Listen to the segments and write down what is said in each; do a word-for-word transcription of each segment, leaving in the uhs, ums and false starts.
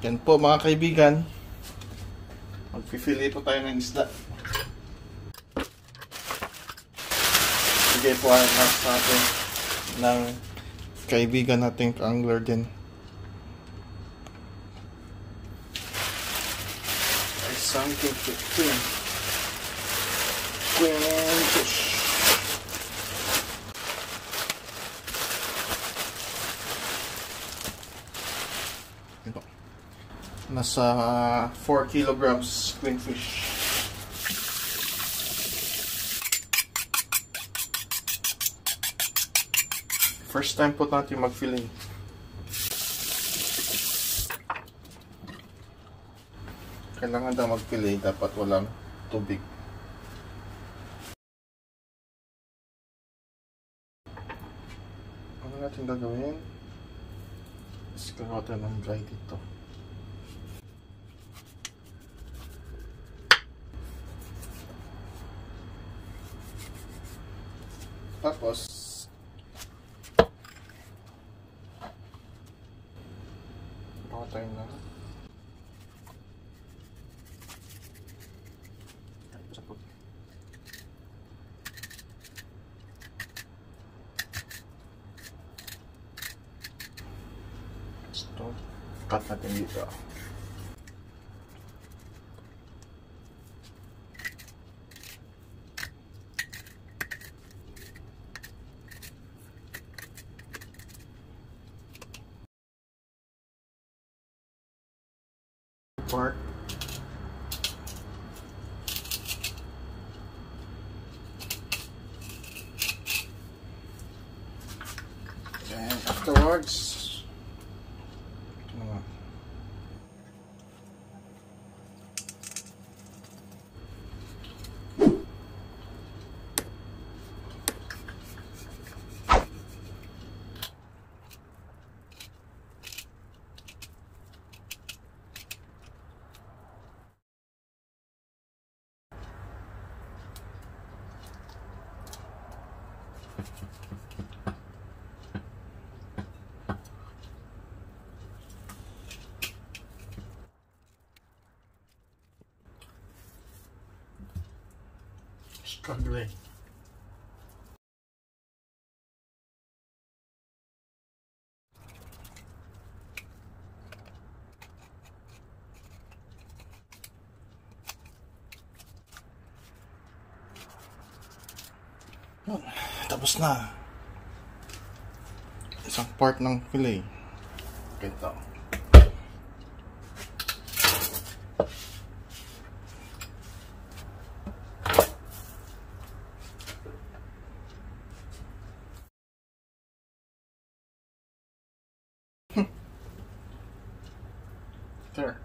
Yan po mga kaibigan, magpipili po tayo ng isda. Bigay po ang mas sa atin ng kaibigan nating angler din. Ay, something to queen. Queen fish. Ito. Nasa four kilograms queen fish. First time po natin mag-fillet. Kailangan daw mag-fillet, dapat walang tubig. Ano natin gagawin? Iskagawa tayo ng dry dito. Tapos gawa tayo na ito, cut natin dito. Part. And afterwards, ito naman. Struggling. Yun, tapos na. Isang part ng fillet. Ganito. There.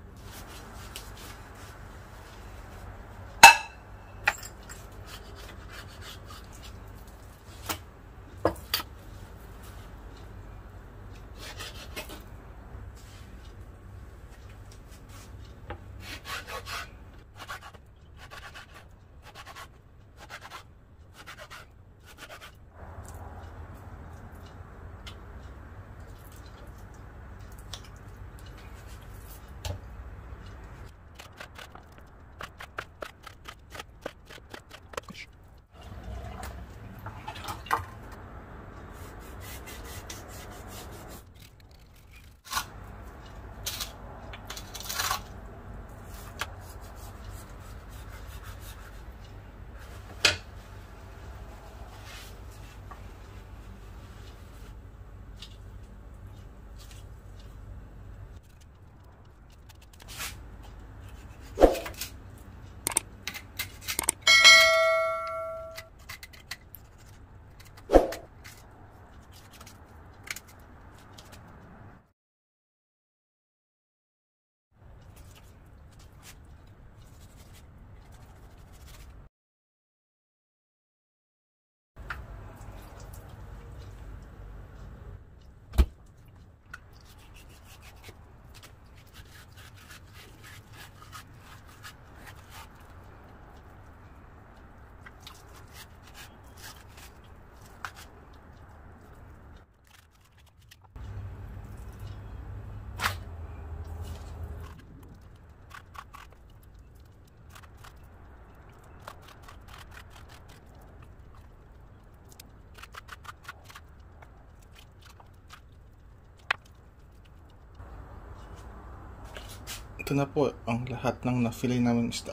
Ito na po ang lahat ng na-fillet namin isda.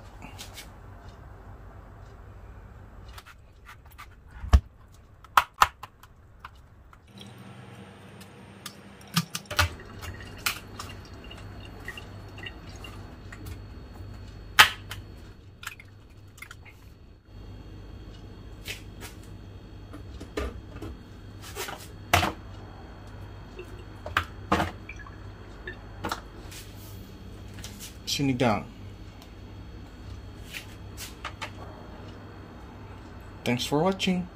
Sinigang. Thanks for watching.